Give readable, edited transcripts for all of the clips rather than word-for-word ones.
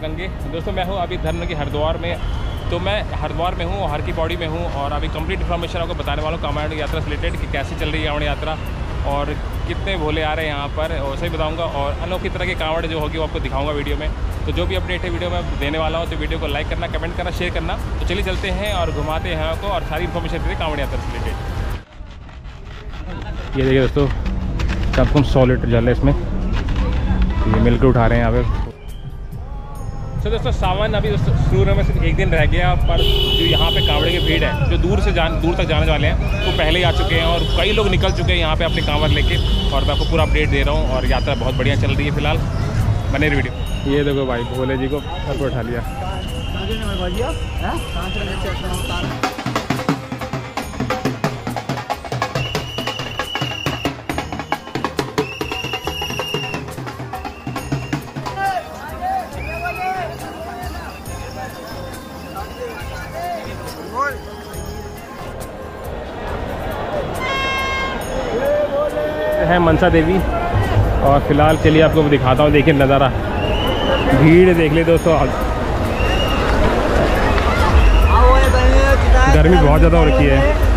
गंगे। दोस्तों मैं हूँ अभी धर्म की हरिद्वार में, तो मैं हरिद्वार में हूँ, हर की पौड़ी में हूँ और अभी कंप्लीट इन्फॉर्मेशन आपको बताने वाला हूँ कांवड़ यात्रा से रिलेटेड कि कैसे चल रही है कांवड़ यात्रा और कितने भोले आ रहे हैं यहाँ पर, वैसे ही बताऊँगा। और अनोखी तरह की कांवड़ जो होगी वो आपको दिखाऊँगा वीडियो में। तो जो भी अपडेट है वीडियो में देने वाला हूँ, तो वीडियो को लाइक करना, कमेंट करना, शेयर करना। तो चलिए चलते हैं और घुमाते हैं आपको और सारी इन्फॉर्मेशन देते हैं कांवड़ यात्रा से रिलेटेड। ये देखिए दोस्तों, कम से कम 100 लीटर जल है इसमें, ये मिलकर उठा रहे हैं यहाँ पे। तो दोस्तों सावन अभी शुरू होने में सिर्फ एक दिन रह गया, पर जो यहाँ पे कांवड़े की भीड़ है, जो दूर तक जाने वाले हैं वो पहले ही आ चुके हैं और कई लोग निकल चुके हैं यहाँ पे अपने कांवड़ लेके। और मैं आपको पूरा अपडेट दे रहा हूँ और यात्रा बहुत बढ़िया चल रही है फिलहाल। बने रही वीडियो। ये देखो भाई, भोले जी को सर पर उठा लिया। है मनसा देवी और फिलहाल चलिए आपको दिखाता हूँ। देखिए नज़ारा, भीड़ देख ले दोस्तों। गर्मी बहुत ज़्यादा हो रखी है।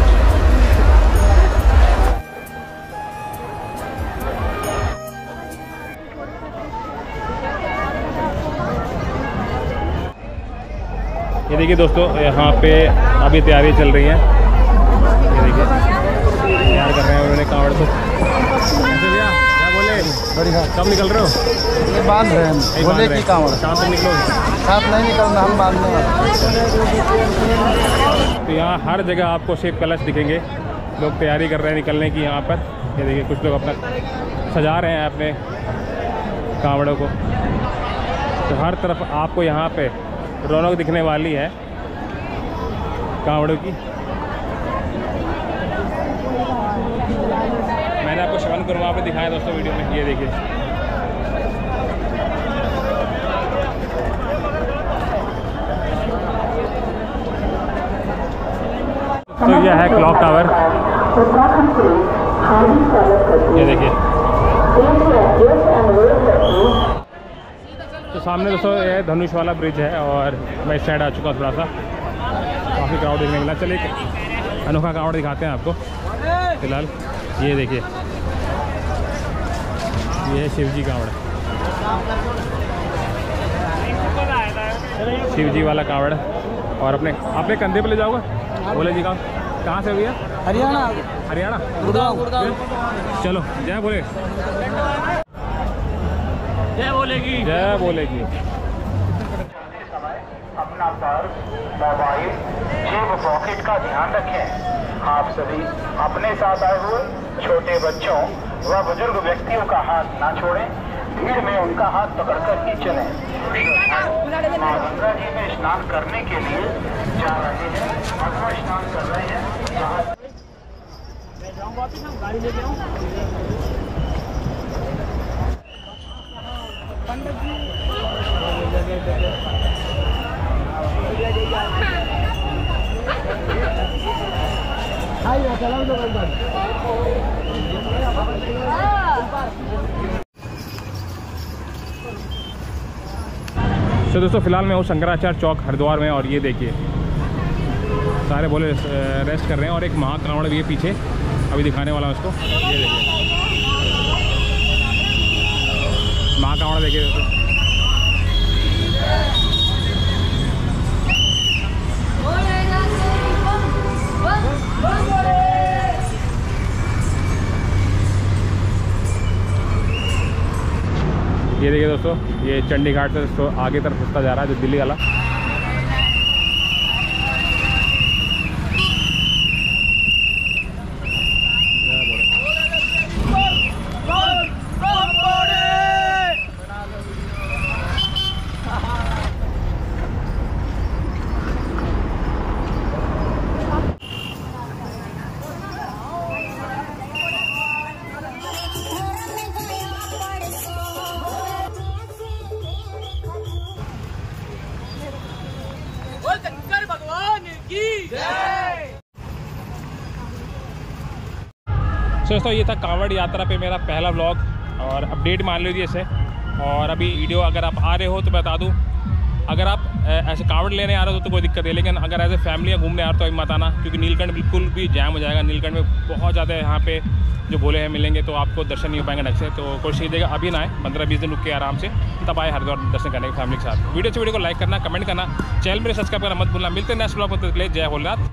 ये देखिए दोस्तों, यहाँ पे अभी तैयारी चल रही है। ये देखिए तैयार कर रहे हैं उन्होंने कांवड़ को। भैया क्या बोले, बढ़िया। कब निकल रहे हो? ये बांध रहे हैं, बोले की कांवड़। शाम तक निकलो? साथ नहीं निकलना, हम बांधने वाले। तो यहाँ हर जगह आपको शिव कलश दिखेंगे, लोग तैयारी कर रहे हैं निकलने की यहाँ पर। ये देखिए कुछ लोग अपना सजा रहे हैं अपने कांवड़ों को। तो हर तरफ आपको यहाँ पे रौनक दिखने वाली है कांवड़ों की। मैंने आपको श्रवण गुरुआ पे दिखाया दोस्तों वीडियो में, ये देखिए। तो यह है क्लॉक टावर, ये देखिए। तो सामने दोस्तों ये धनुष वाला ब्रिज है और मैं इस साइड आ चुका हूँ। थोड़ा सा काफ़ी क्राउड देखने मिला। चलिए अनोखा कांवड़ दिखाते हैं आपको फिलहाल। ये देखिए, ये है शिव जी कांवड़, शिव जी वाला कांवड़। और अपने कंधे पे ले जाओगे भोले जी का। कहाँ से भैया? हरियाणा। हरियाणा, गुड़गांव। चलो जय भोले, जय बोलेगी, जय बोलेगी। अपना पर्स, मोबाइल, जेब पॉकेट का ध्यान रखें। आप सभी अपने साथ आए हुए छोटे बच्चों व बुजुर्ग व्यक्तियों का हाथ ना छोड़ें। भीड़ में उनका हाथ पकड़कर ही चलें। माँ गंगा जी में स्नान करने के लिए जा रहे हैं अथवा स्नान कर रहे हैं। गाड़ी लेके आऊँ। तो दोस्तों फिलहाल मैं हूँ शंकराचार्य चौक हरिद्वार में और ये देखिए सारे भोले रेस्ट कर रहे हैं और एक महाकांवड़ भी है पीछे, अभी दिखाने वाला हूँ उसको। ये देखिए महाकांवड़, देखिए दोस्तों। ये देखिए दोस्तों, ये चंडीघाट से तो आगे तरफ रास्ता जा रहा है जो दिल्ली वाला। दोस्तों ये था कांवड़ यात्रा पे मेरा पहला व्लॉग और अपडेट मान लीजिए इसे। और अभी वीडियो अगर आप आ रहे हो तो बता दूं अगर आप ऐसे कांवड़ लेने आ रहे हो तो कोई दिक्कत है, लेकिन अगर ऐसे फैमिली या घूमने आ रहे हो तो अभी मत आना, क्योंकि नीलकंठ बिल्कुल भी जैम हो जाएगा। नीलकंठ में बहुत ज़्यादा यहाँ पे जो बोले हैं मिलेंगे, तो आपको दर्शन नहीं हो पाएंगे ढंग से। तो कोशिश कीजिएगा अभी ना आए, 15-20 दिन रुक के आराम से तब आए हरिद्वार दर्शन करने की फैमिली के साथ। वीडियो को लाइक करना, कमेंट करना, चैनल में सब्सक्राइब करना मत भूलना। मिलते हैं नेक्स्ट ब्लॉग में, जय भोलेनाथ।